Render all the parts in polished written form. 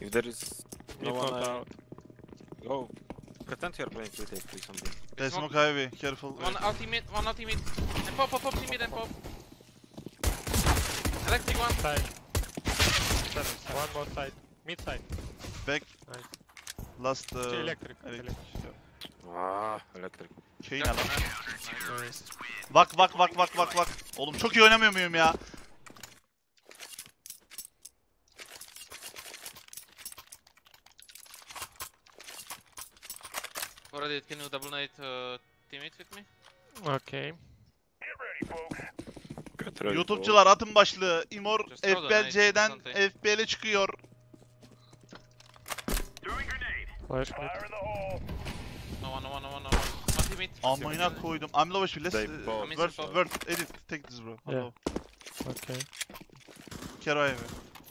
If there is no Mid one, not out. go. Pretend you're playing with it, please, something. They smoke heavy, careful. One ultimate, one ultimate. And pop, teammate and pop. Electric one. Side. One more side. Mid side. Back. Nice. Last Electric. electric. Ah, electric. Şey ne lan? Nice. Bak. Oğlum çok iyi oynamıyor muyum ya? Already, can you double nade teammate with me? Okay. Get ready, YouTube'cular atın başlığı. Imor Just throw the FBLC'den nades, something. FBL'e çıkıyor. Flash mid. No one. One teammate. Amına koydum. I'm low HP. Let's They both. word edit. Take this bro. I'm Yeah. low. Okay. Kero heavy.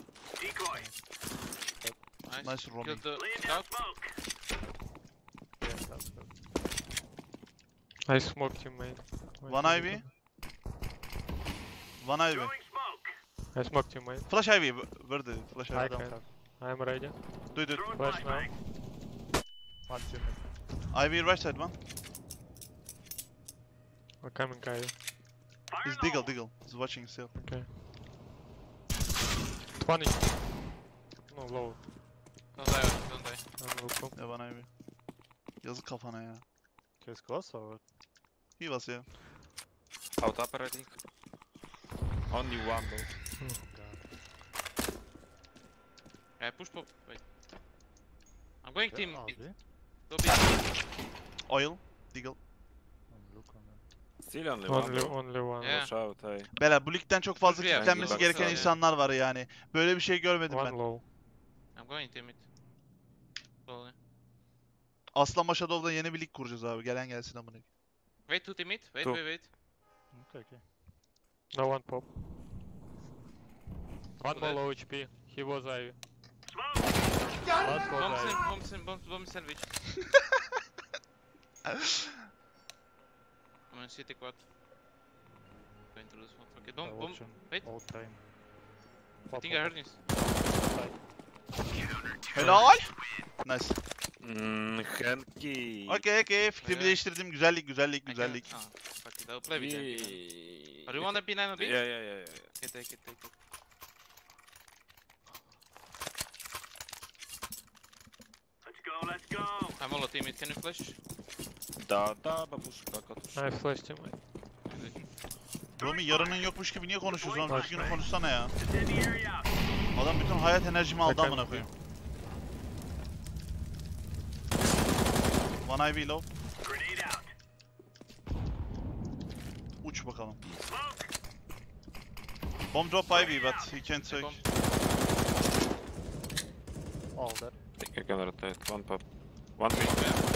Nice. Nice roaming. Killed the scout. Yeah, that's good. I smoked you, man. One Ivy. One Ivy. I smoked you, man. Flash Ivy. Where the flash I Ivy? can. I'm ready. Do it. Flash now. One team mid. Ivy right side one. We're coming, guy. He's Diggle. He's watching still. Okay. 20. No, low. Don't die. I'm local. Yeah, one Ivy. Yazık kafana ya. Case close or what? He was ya. Out upper, I think. Only one, though. Yeah, push pop. Wait. I'm going team. Oh, mid. really? Go B. Oil. Diggle. Look on them. Still only one, Only, though. only one. Yeah. Watch out, hey. Beyler bu ligden çok fazla Yeah, kilitlenmesi bak gereken sana. insanlar var yani. Böyle bir şey görmedim One ben. low. I'm going team mid. Slowly. Aslan Maşadov'da yeni bir lig kuracağız abi. Gelen gelsin amına. Wait, two teammate. Wait. Two. Okay. No one pop. One more Dead. low HP. He was Ivy. Last was Ivy. Bomb sandwich. I'm in city quad. Going to lose one. Okay, I bomb. watch him Wait. all time. I think I heard this. Helal. Nice. Henki. Okey. Fikrimi Evet. değiştirdim. Güzellik. I can- Güzellik. Ah, fuck it. I'll play with you. Yeah, Or you want a P9 or B? yeah. Okay, take it. Let's go. I'm all a teammate. Can you flash? Da, babuszka, katuszka. I flashed him. Romi yarının yokmuş gibi niye konuşuyorsun oğlum? Bak. Düzgün konuşsana ya. Incendiary out. Adam bütün hayat enerjimi aldı Bakalım. amına koyayım. One Ivy low. Grenade out. Uç bakalım. Smoke. Bomb drop Ivy but he can't take. Bomb. All that. I think I can rotate. One pop. One mid.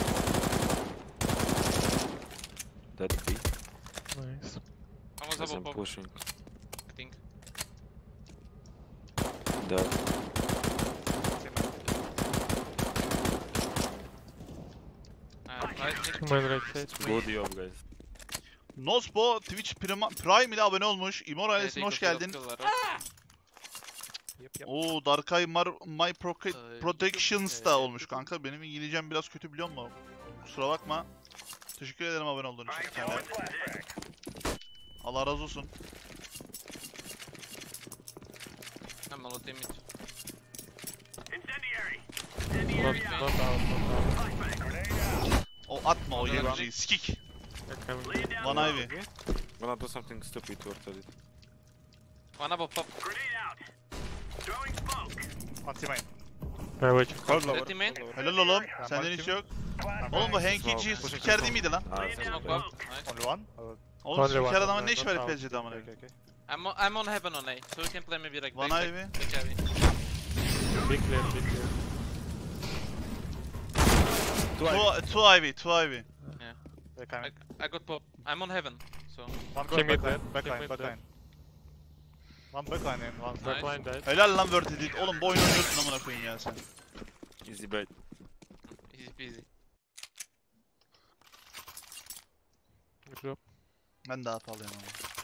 Dead B. Nice. I was As I'm double pop, pushing. I think. Dead. Right mid. Two man right side. Good job, guys. Nospo Twitch Prime ile abone olmuş. İmor ailesine hoş geldin. Yep. Oo Darkay My Protections da YouTube, olmuş kanka. Benim İngilizcem biraz kötü biliyor musun? Kusura bakma. Teşekkür ederim abone olduğun için. Alright, Kendine. going flashbang. Allah razı olsun. I'm all a teammate. Incendiary. Not, Incendiary not out. out, not out. Flashbang. Grenade out. O atma o Hadi lan. yemciyi. Skik. They're coming. Laying down. One Ivy. Wanna do something stupid towards it. One above pop. Grenade out. Throwing smoke. One team main. I wait. Hold Dead teammate. Helal oğlum. Senden hiç yok. Oğlum bu Henkici spiker değil miydi lan? Ah, Laying down Smoke pop. smoke. Nice. Only one? Or... Oğlum Only one, spiker adamın only ne işi one. var FPC'de amına Okay, koyayım? okay. I'm on heaven on A, so we can play maybe like One back, Ivy. back heavy. Big clear, big clear. Two Ivy. They're coming. I got pop. I'm on heaven, so One Team going mid backline. dead, Backline, team mid backline. One backline in, one Nice. Backline dead. Helal lan Word Edit. Oğlum bu oyunu oynuyorsun amına koyayım ya sen. Easy bait. easy peasy. Good job. Ben daha pahalıyım ama.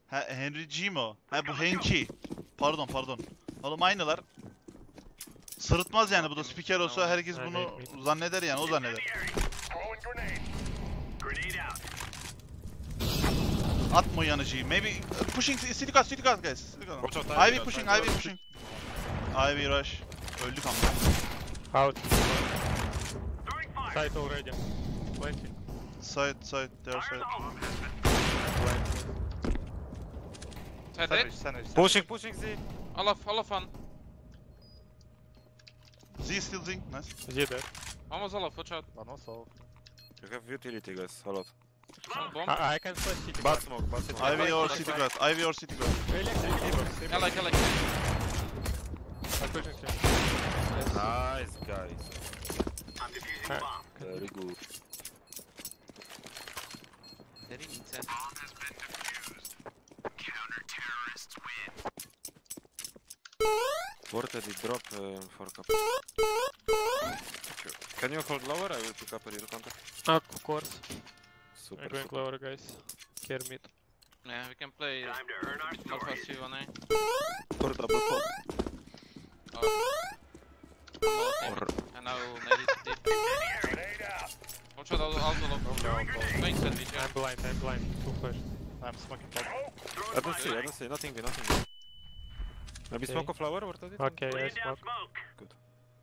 Ha Henry G mi o? Ha bu Henki. Pardon. Oğlum aynılar. Sırıtmaz yani bu da spiker olsa herkes bunu zanneder yani o zanneder. Throwing grenade. Grenade out. Atma o yanıcıyı. Maybe pushing city guys. Guys. Watch out, Ivy pushing. Ivy rush. Öldük ama. Out. Throwing fire. Site already. Plenty. Side, their Fire side. in the hole. Side Sandwich, dead. sandwich. Pushing Z. All of one. Z still Z. Nice. Z there. One was all of, watch out. One was off. You have utility guys, a lot. Some bomb. I can flash city. Bad smoke, bad smoke. Ivy or city guard. I like. I'm pushing city. Nice guys. I'm defusing bomb. Very good. Very inside. What did he drop for cup? Can you hold lower? I will pick up a rear contact. Of course. Super. I'm going super. lower, guys. Care mid. Yeah, we can play Time to earn our more stories. passive on A. Or double pop. Or and now maybe deep. Grenade out. Watch out, all going sandwich, yeah. I'm blind. Two flash. I'm smoking top. Throwing I don't fire. see, nothing. Maybe Okay. smoke a flower, what did it? Okay, I Laying down smoke. smoke.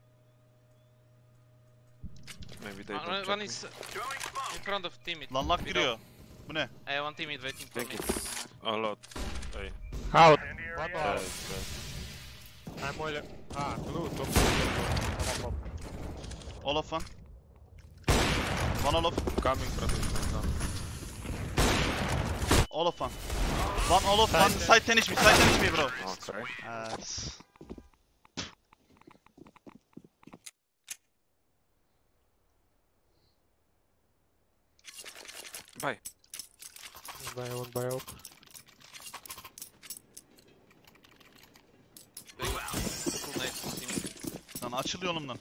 Maybe they One don't check one me. is Throwing smoke. in front of teammate. Lan lak giriyor. Bu ne? One teammate waiting for Think me. it's a lot. Hey, Out. Incendiary One out. more. guys. I'm oil. Blue. Top. Top. All of one. One all of. Coming, protection, coming. All of one. One all of one. Side tennis me bro. Okay. Evet. Bye. Buy one, buy out. Full nade teammate. Lan açıl yolumdan.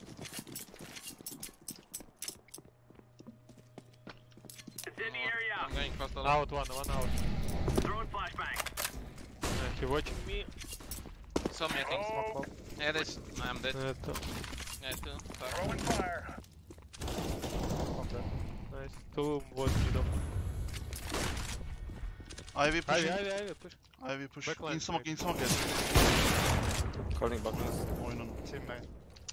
Incendiary out. I'm going fast all. Out one out. Throwing flashbang. He watching me. Some I think. Oh, Yeah, this. I'm dead. Top. Yeah, too. Fuck. throwing fire. Nice. Two was middle. Ivy pushing. Ivy, push. Ivy push. Backline In smoke yes. Calling back nice. Oyunun. Teammate.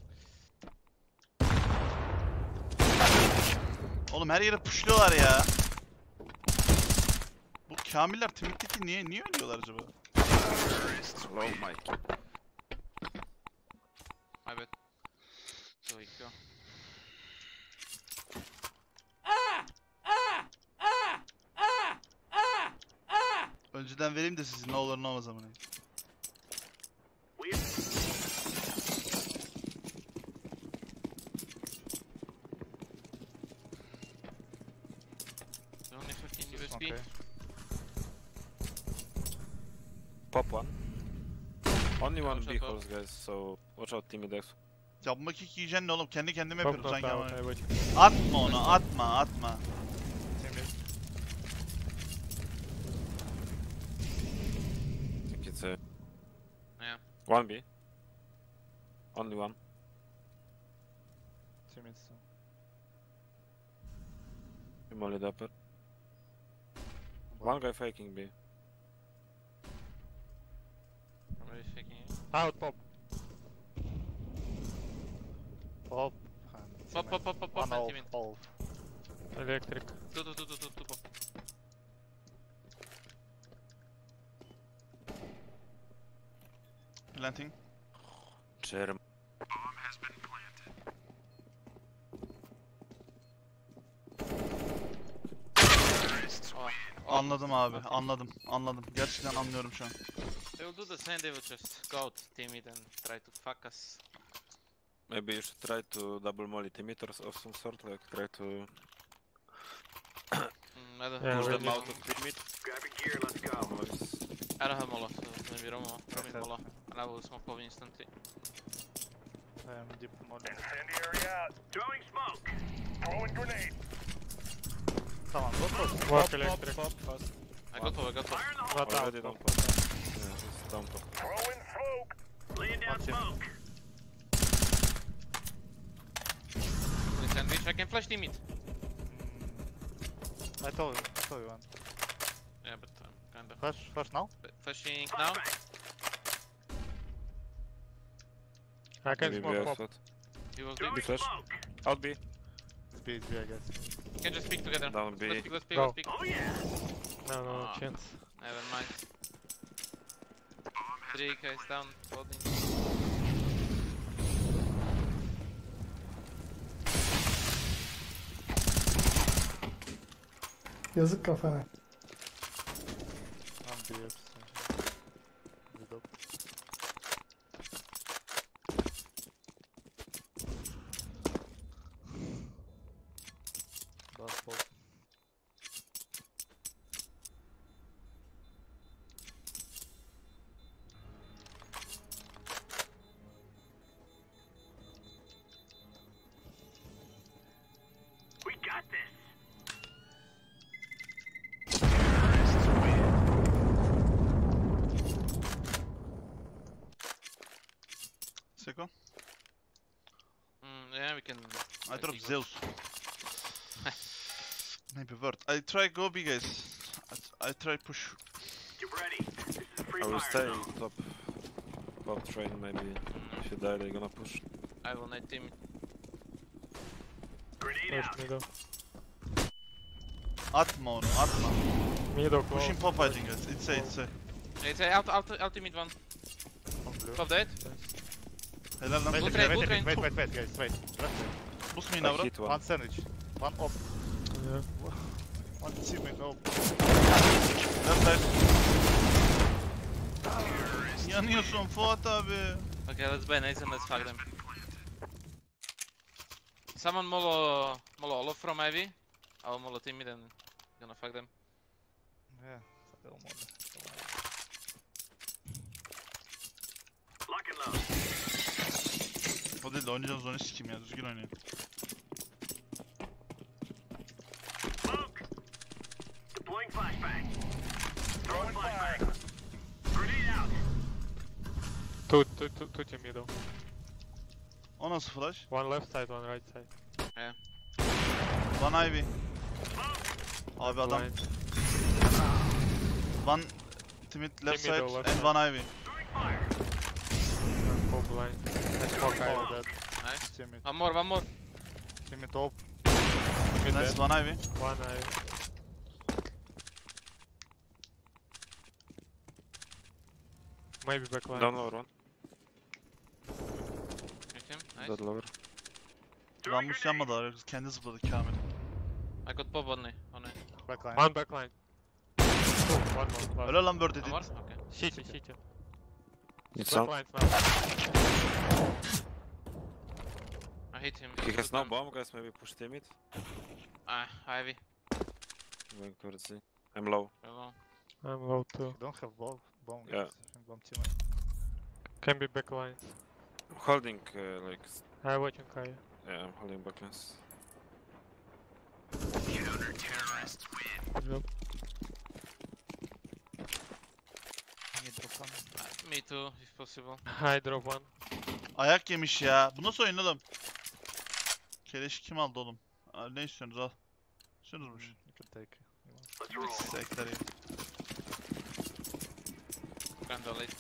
Oğlum her yere pushluyorlar ya. Bu Kamiller Timothy'deki niye ölüyorlar acaba? Low mic. My bad. So we go. Önceden vereyim de sizin ne olur ne olmaz amına. Only fucking USB. Okay. Pop one. Only one Watch out, B pop. holes guys, so watch out Timmy Dex. Ya bu makik yiyeceksin ne oğlum? Kendi kendime Top, yapıyorum top, sanki out. ama. I watch. Atma onu atma. Teammate. I think it's a... Yeah. One B. Only one. Teammate still. I'm only the upper. One guy faking B. I'm really faking it. Out, pop. Pop. Pop, pop, pop, pop, One and all. teammate. All. Electric. Two pop. Planting. Germ. Oh, Anladım abi. Anladım. Gerçekten anlıyorum şu an. they will do the same, they will just go out teammate and try to fuck us. Maybe you should try to double molly emitters of some sort, like try to I don't Yeah, push really. them out of mid. Grabbing gear, let's go. I don't have Mola, so maybe Romo. Throw me Okay. Mola. And I will smoke Pov instantly. I am deep mode. Incendiary out. Throwing smoke. Throwing grenade. Tamam, go first. Walk electric. Pop fast. I got top, I got top. Fire in the hole. Not Already out. down top. Yeah, it's down top. Throwing smoke. Laying down One tip. smoke. Only sandwich. I can flash team it. I told you one. Yeah, but kinda. Flash now? Flashing now. Flashbang. I can Maybe smoke we pop. are He was Throwing big. flash. smoke. Out B. It's B, I guess. We can just pick together. Down B. Let's pick, let's pick, Go. let's pick. Oh yeah. No Ah. chance. Never mind. 3 guys down, holding. Yazık kafana. I'm B hepsi. Middle. Last ball. We got this. Seko. Yeah, we can. I drop go. Zeus. Maybe word. I try go B guys. I try push. Get ready. This is free I will stay fire. top. Top train maybe. If you die, they're gonna push. I will need team. Grenade Flash out. middle. Atma onu atma. Middle close. Pushing pop I think guys. It's A it's A. It's ultimate one. On blue. Top dead. Helal lan. Wait, Good wait, trade, wait, good wait, trade. wait, guys, wait. Left side. Boost me I now hit One one. sandwich. One op. Yeah. One teammate op. Left side. Yanıyorsun Fuat abi. Okay, let's ban Ace and let's fuck them. Someone molo Olof from Ivy. I'll molo team mid and gonna fuck them. Yeah. Olmadı. Lock and load. O değil de oynayacağınız oyunu sikeyim ya. Düzgün oynayın. Smoke. Deploying flashbang. Throwing flashbang. Grenade out. Two team middle. O nasıl flash? One left side, one right side. One Ivy. Abi adam. Blind. One timid left Timid side o left and side. one Ivy. Throwing fire. Full blind. I smoke Oh, high. that. Nice. Teammate. One more. Teammate op. Mid Nice dead. one Ivy. One eye. Maybe backline. Down lower one. Hit him. Nice. Dead lower. Ramus yanmadı abi. Kendi zıpladı Kamil. I got pop on it. Backline. One backline. Two, one more. Öyle lan bird One edit. more? Okay. City, city. It's out. Backline now. I hit him. He has Good no one. bomb, guys. Maybe push team mid. Ivy. Going towards C. I'm low. Hello. I'm low too. You don't have bomb. Bomb. Yeah. Bomb teammate. Can be backline. I'm holding like. I watching high. Yeah, I'm holding backlines. Yep. Me too, if possible. I drop one. Ayak yemiş ya. Bu nasıl oyun oğlum? Keleşi kim aldı oğlum? Aa, ne istiyorsunuz al. İstiyorsunuzmuş. You can take. You want. Let's roll. Sekler iyi. Kinda late.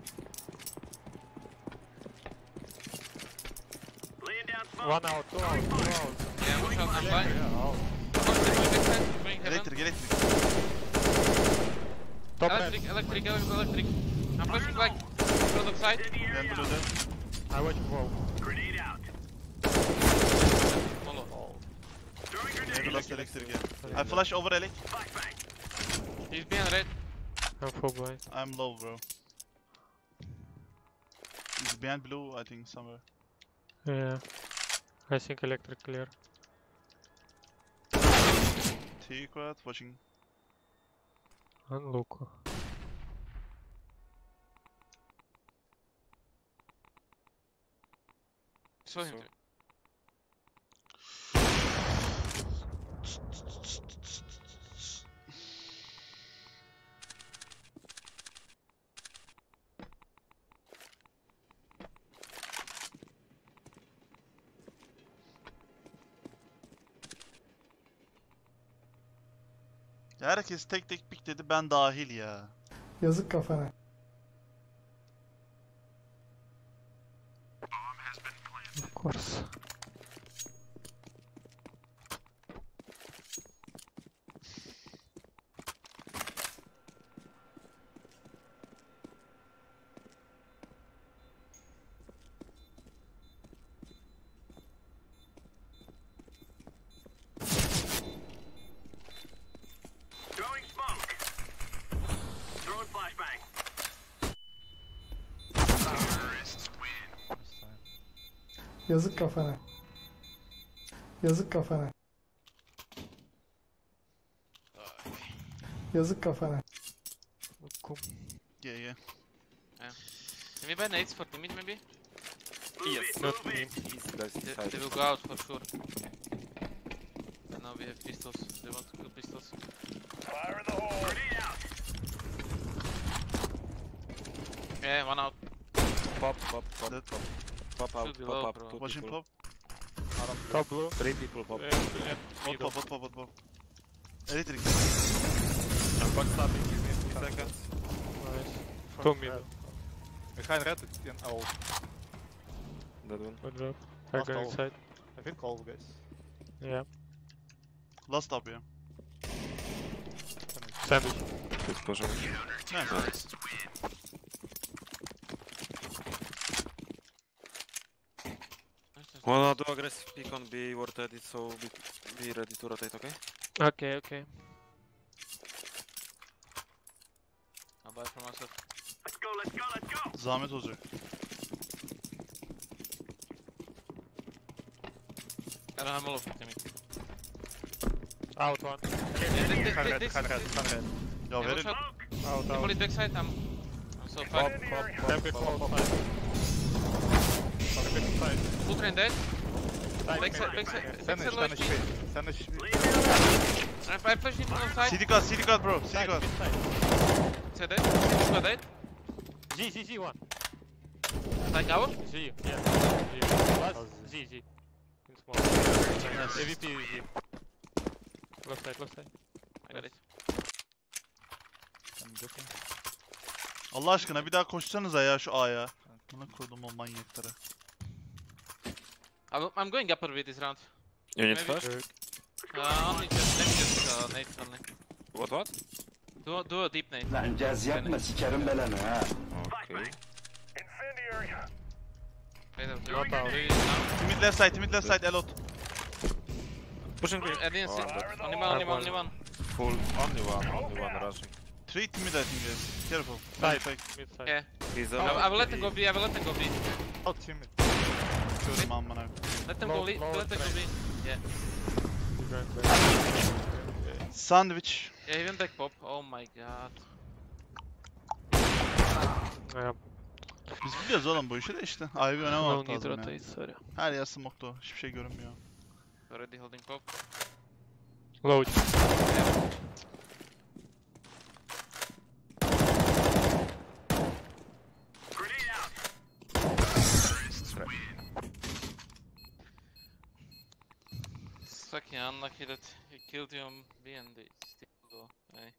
Laying down smoke. One out, two out, two out. Yeah, watch out, I'm blind. Yeah, oh. Bring heaven. Elektrik elektrik. Top Electric, left. electric. I'm pushing like product side. Incendiary Render out. öde. I watch wall. Grenade out. Follow. Throwing Render grenade. last elektrik ya. I flash over elek. Flashbang. He's being red. I'm full blind. I'm low bro. He's behind blue I think somewhere. Yeah. I think electric clear. T-Quad watching. And Luco. Saw him. So- Herkes tek tek pik dedi, ben dahil ya. Yazık kafana. Of course. Throwing smoke. Throwing flashbang. This time. Yazık kafana. Yazık kafana. Yazık kafana. Cool. Yeah, yeah. Can we buy nades for Timid maybe? Yes. Not me. Easy guys They inside. will go out for sure. And now we have pistols. They want to kill pistols. Fire in the hole. Grenade out. Yeah, one out. Pop, pop, pop, That- pop. Pop out, Should be pop low, up. bro. Two Watching people. pop. Top blue. 3 people pop. And Bot middle. pop, bot pop, bot pop. Elektrik. I'm backstabbing, give me 3 seconds. Nice. Front Two red. middle. Behind red in all. That one. Good job. I Last go all. inside. I think all guys. Yeah. Last up ya. Sandwich. Good pushing. Nice. Wanna do aggressive pick on B or ready, so be ready to rotate, okay? Okay, okay. I'll buy for myself. Let's go, let's go, let's go. Zahmet olacak. I don't have all of it, Timid. Out one. Behind red, behind red, behind red. Ya Yeah, verin. shot. Out, out. Timid backside, I'm so Pop, far. pop. Then before side. Big side. Full train dead. Side, Backside, mid. backside. Sandwich, Backside low sandwich HP. B. Sandwich B. I flash him on side. CD card bro, CD Side, card. mid side. Side dead. Side got dead. G, one. Side cover. G, yeah. G. Last, G. In small. AVP, G. Left side. I got it. I'm guessing. Allah aşkına bir daha koşsanıza ya şu A'ya. Buna koydum o manyaklara. I'm going upper with this round. You need Maybe. flash? Only just nades only. What? Do a deep nade. Lan caz yapma sikerim belanı ha. Okay. Incendiary. Not out. Timid left side, Elot. Pushing B. I didn't see. Oh, Only one. full, only one rushing. 3 timid I think guys. Careful. Side. Fake. Mid side. Yeah. He's I will let them go B. Out team. Şöyle amına. Let them Low- go B. low Let them go train. B. Yeah. Sandwich. Yeah, even back pop. Oh my god. Yeah. Biz biliyoruz oğlum bu işi de işte. Ivy önem No almak need lazım ya. rotate, sorry. Her yer smoke'tu. Hiçbir şey görünmüyor. Already holding pop. Low. Grenade out. It's fucking unlucky that he killed you on B and they still go. Hey.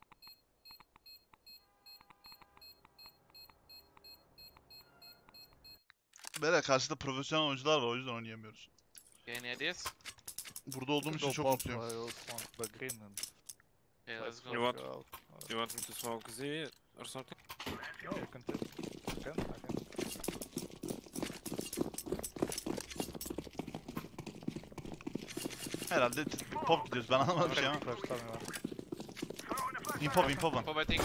Böyle karşıda profesyonel oyuncular var o yüzden oynayamıyoruz. Any ideas? Burada olduğum için Go çok pop, mutluyum. I also want the green and Yeah, let's go. You want? go out. You want me to smoke Z or something? Yeah, you can take. You can, I can. Herhalde pop gidiyoruz ben anlamadım bir şey ama. Flash, tell me one. Infop one. Pop, I think.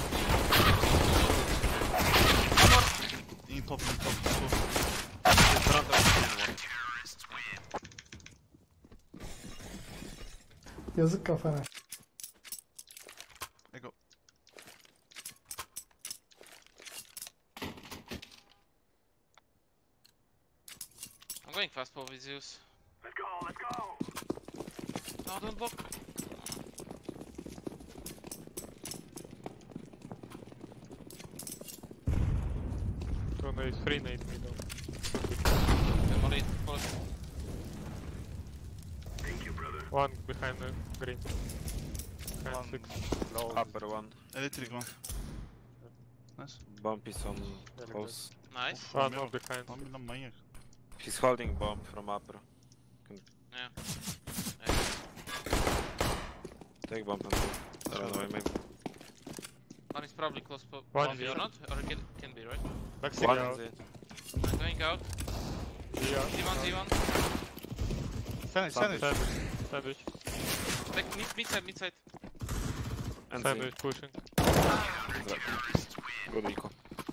Infop. In front of me. Yazık kafana. Ego. I'm going fast pop with Zeus. Let's go, let's go. No, don't block. Two nades, three nades middle. I'm only close. Thank you, brother. One behind the green. behind One 6. low. Upper one. Elektrik var. Nice. Bomb is on Very close. Nice. One more behind. Lan bilmem manyak. He's holding bomb from upper. Yeah. Take bomb and run away maybe. One is probably close. One Or here. not? Or it can be, right? Back 6 One out. is it. I'm going out. Yeah. D1. Sandwich, sandwich. Sandwich. Like mid side. And Sandwich pushing. Good eco.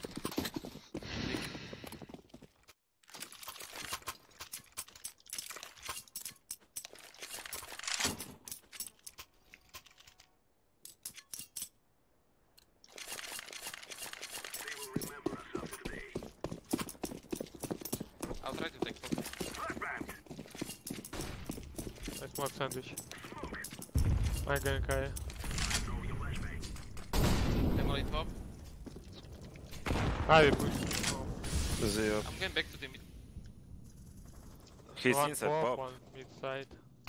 I'll try to take focus. I smoke sandwich. I'm going high. Demolate top. Ah, they push. Zero. I'm going back to the mid. He's One inside pop, pop. one mid side.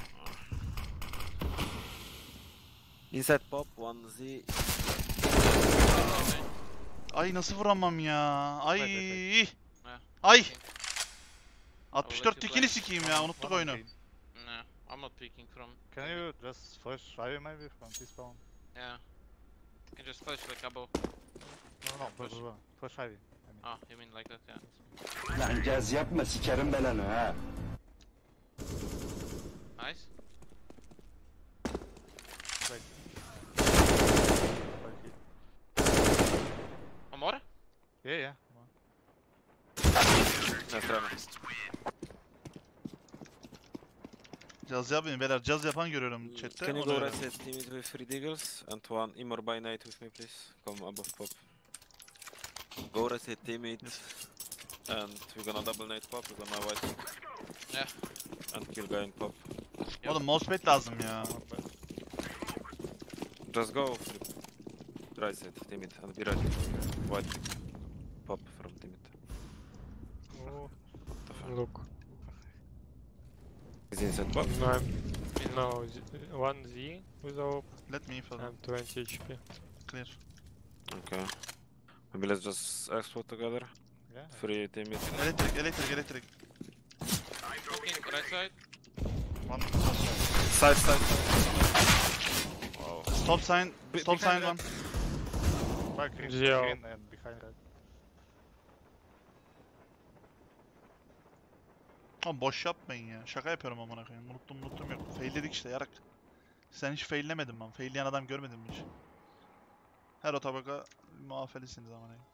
Inside pop, one Z. Ay nasıl vuramam ya? Ay. Ha. Ay. I'll 64 let you tikini play. sikeyim ya. Unuttuk oyunu. No, I'm not peeking from. Can you just flash Ivy maybe from this spawn? Yeah. You can just flash like above. No, Push. flash Ivy. Ah, you mean like that? Yeah. Lan caz yapma sikerim belanı ha. Nice. One more? Yeah, yeah. Nice run. Caz yapmayın beyler. Caz yapan görüyorum chatte. Can you Onu go öğrenin. reset team with 3 deagles and one Immor by night with me please? Come above pop. Go reset teammate and we're gonna double night pop, we're gonna white Yeah. and kill guy in pop. Oğlum mousepad lazım ya. Just go right side teammate and be ready for white pop from teammate. Oh, look. He's inside pop. No, 1 Z with AWP Let me info. and 20 HP. Clear. Okay. Maybe let's just explode together. Yeah. Free teammate. Elektrik. Looking right side. One. Side. Wow. Stop sign. Stop sign behind one. Back green, Zero. green and behind red. Oğlum boş yapmayın ya. Şaka yapıyorum amına koyayım. Unuttum yok. Failledik işte yarak. Sen hiç faillemedin ben. Failleyen adam görmedin mi hiç? Her o tabaka muafelisiniz amına koyayım.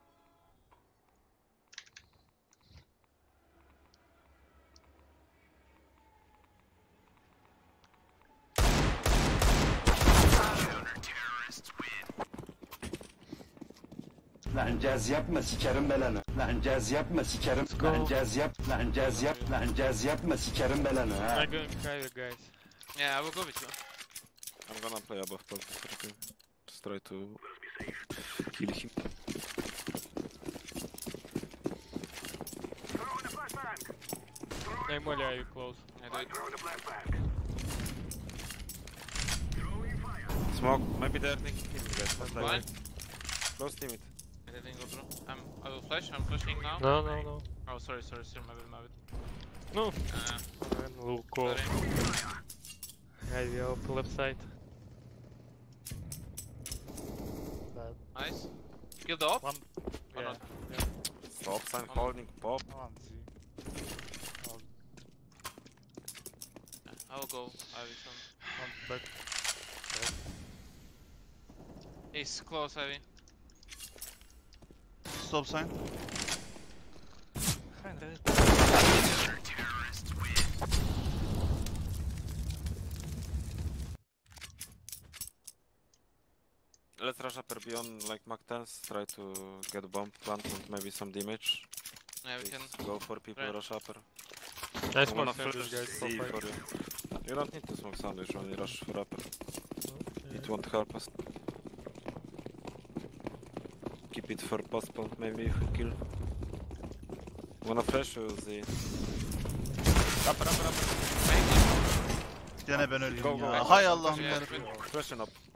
Lan caz yapma sikerim belanı. Lan caz yapma sikerim. Lan caz yap. Lan caz yap. Lan caz yapma sikerim belanı ha. I'm going higher, guys. Yeah, I will go with you. I'm gonna play above pop for a team. Just try to kill him. I'm only are you close. I do it. Smoke, maybe they're thinking teammate guys. Just like Blind. close teammate. I didn't go through. I will flash. I'm flashing now. No. Oh, sorry. My bad. No. Uh, Look, go. sorry. Ivy AWP left side. Nice. Kill the op? One. Or Yeah. not? Stop sign holding pop. One Z. I will go. Ivy soon. One back. He's close, Ivy. Stop sign. Behind red. Let's rush upper beyond like Mach 10s, try to get bomb plant and maybe some damage. Yeah, we can. Please go for people, Right. rush upper. I I'm gonna smoke sandwich, flash guys. C Go for fight. you. You don't need to smoke sandwich when you rush for upper. Okay. It won't help us. Keep it for post plant maybe if we kill. Wanna flash you the upper. Gene ben öleyim Go, go. ya. Hay Allah'ım Yeah, yarabbim. Flashing up.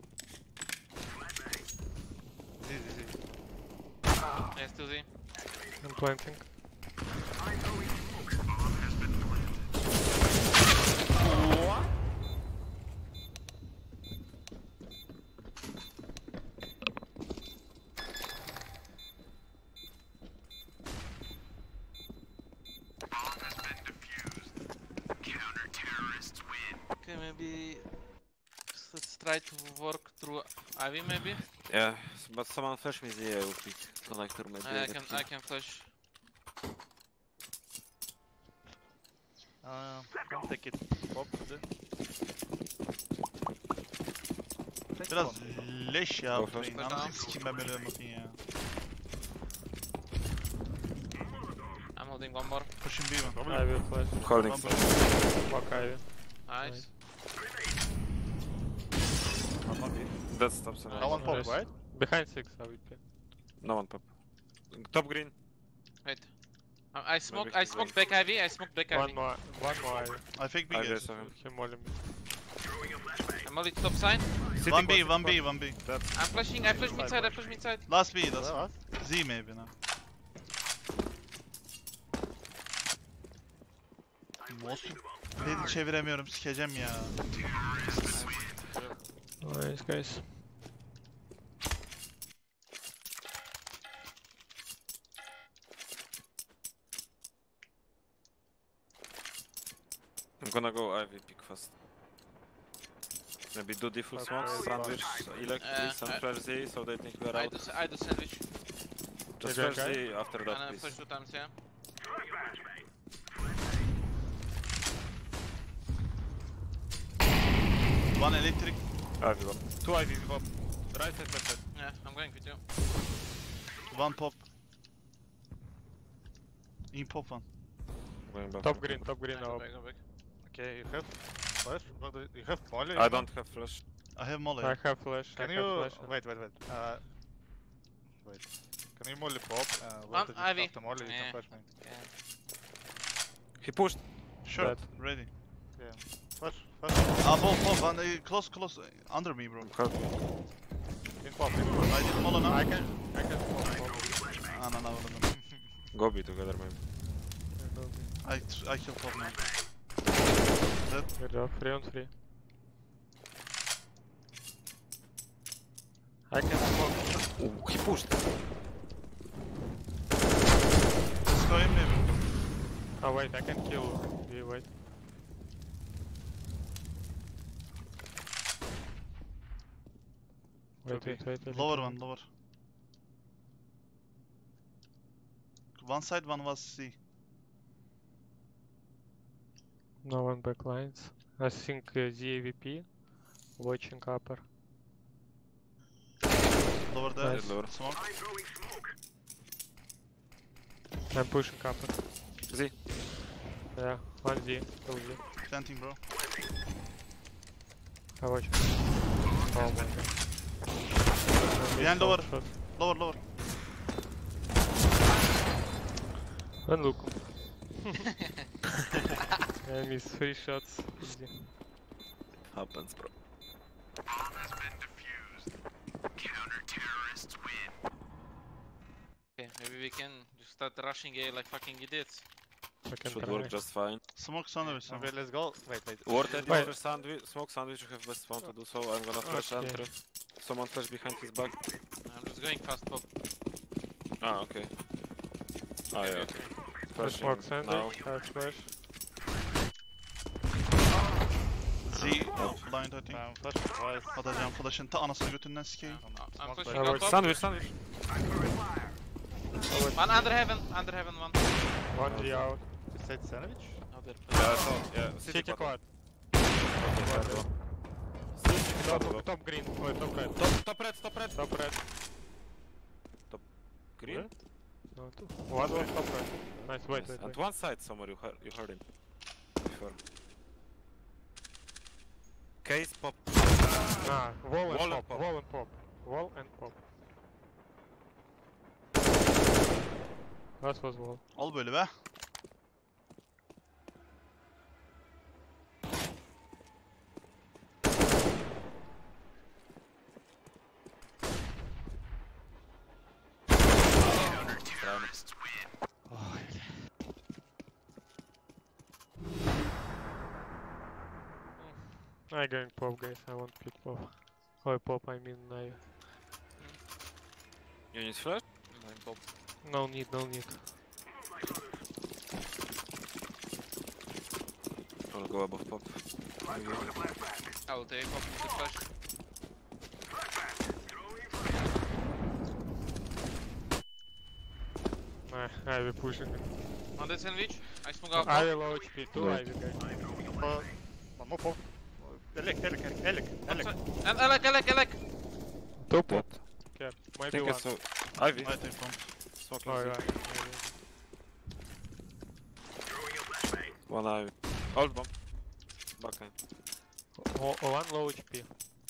Yeah, still Z. I'm planting. Okay, maybe let's try to work through Ivy maybe. Yeah, but someone flash me the with big connector maybe. I can flash. Come take it. Pop hadi. Tek Biraz pop. leş ya Go bu first. train. Anasını sikeyim ben böyle bakayım ya. I'm holding one more. Pushing B mi? I will flash. Holding. One pushing. Fuck Ivy. Nice. One more B. That stops No and one pop, Nice. right? Behind 6 AWP. no one pop. Top green. Wait. I smoke. Maybe I he's smoke going. back Ivy. I smoke back One Ivy. more Ivy. I fake B I guys. guess him. He molly me. I'm only top sign. One B, one B, one B. I'm flashing. I flash mid side. I flash mid side. Last B, Where last was? Z maybe now. Mouse pedi çeviremiyorum, sikeceğim ya. Nice guys. I'm gonna go Ivy pick fast. Maybe do default smokes, sandwich, please, and flash Z so they think we're out. I do sandwich. Just Maybe flash okay. Z after that, And I please. flash 2 times. Yeah. One electric. Ivy one. Two Ivy pop. Right side, left side. Yeah. I'm going with you. One pop. In pop one. Going back. Top green Go now. back. Go back. Okay, you have flash? No, you have molly? I don't have flash. I have molly. I have flash. Can I you... have flash. Wait. Wait. Can you molly pop? One Wait Ivy. after molly, you Yeah. can flash me. Yeah. He pushed. Short, ready. Flash. Pop, one, close, under me bro. In pop. I did molly now. I can pop. Anana vurdum. Go B together maybe. I kill pop now. Good job. 3 on 3. I can smoke. Ooh, he pushed. Let's go in maybe. Oh wait, I can kill. Wait. Wait. Lower one, lower. One side, one was C. No one backlines. I think ZAVP watching upper. Lower there. Nice. Lower. Smoke. I'm pushing upper. Z. Yeah, 1 Z. 2 Z. Planting bro. I watch. Oh my god. Behind lower. Lower. And look. I missed 3 shots. Easy. Happens, bro. Okay. Maybe we can just start rushing A like fucking idiots. I can Should try. work just fine. Smoke sandwich. Okay, let's go. Wait. Ward and Wait. after sandwich, smoke sandwich, you have best spawn to do so. I'm gonna flash Okay. entry. Someone flash behind his back. I'm just going fast pop. Ah, okay. Ah, yeah, okay. I Flashing smoke now. sandwich. I flash. Z. Blind I think. Flash twice. Atacağım flash'ın ta anasını götünden sikeyim. I'm Smoke pushing back. on top. Sandwich. One under heaven one. 1 G out. You said sandwich? Out there. Yeah, so, yeah. City quad. Top green. Ой, top red. Top red. Top red. Green? No, one was top red. Nice, wait. And one side somewhere, you heard him. Before. Case pop. Nah, wall and Wall and pop. pop. Wall and pop. Wall and pop. That was wall. Ol böyle be. I going pop, guys. I want pit pop. Oh, pop, I mean, I... You need flash? Nine pop. No need, no need. I'll go above pop. I will take pop with the flash. Nah, I will pushing it. On the sandwich. I smoke out. I will low HP too, Good. I will guys. One more pop. Elec. And Alec. Two pop. Dead. Okay, I maybe think one. it's so. Ivy. I think bomb. Smoke Oh, close. yeah. One Ivy. Hold bomb. Backline. One low HP.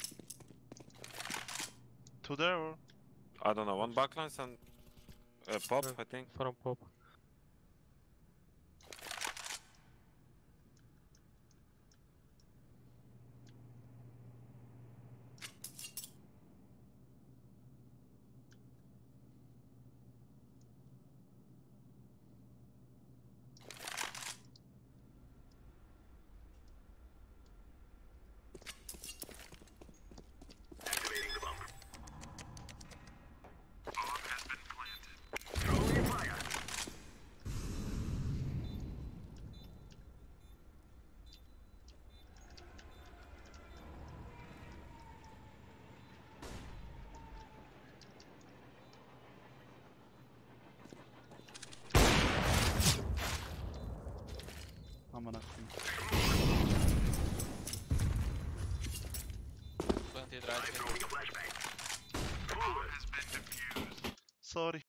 Two there or? I don't know. One backlines and pop, I think. From pop. Amına koyayım. Planted right. Sorry.